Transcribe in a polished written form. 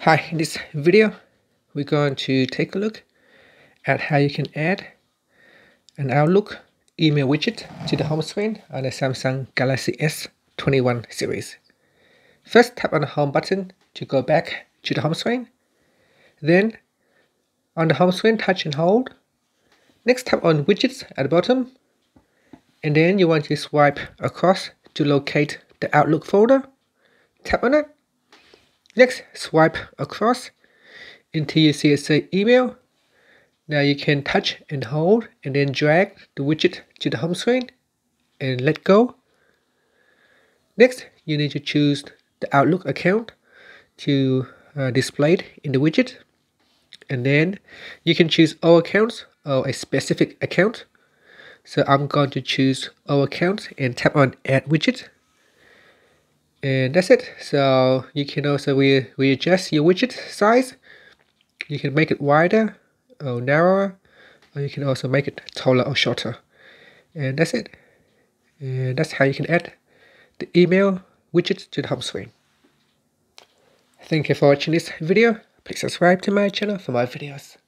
Hi, in this video, we're going to take a look at how you can add an Outlook email widget to the home screen on the Samsung Galaxy S21 series. First, tap on the home button to go back to the home screen. Then, on the home screen, touch and hold. Next, tap on widgets at the bottom. And then you want to swipe across to locate the Outlook folder. Tap on it. Next, swipe across until you see it say email. Now you can touch and hold and then drag the widget to the home screen and let go. Next, you need to choose the Outlook account to display it in the widget. And then you can choose all accounts or a specific account. So I'm going to choose all accounts and tap on add widget. And that's it. So you can also readjust your widget size. You can make it wider or narrower, or you can also make it taller or shorter. And that's it. And that's how you can add the email widget to the home screen. Thank you for watching this video. Please subscribe to my channel for more videos.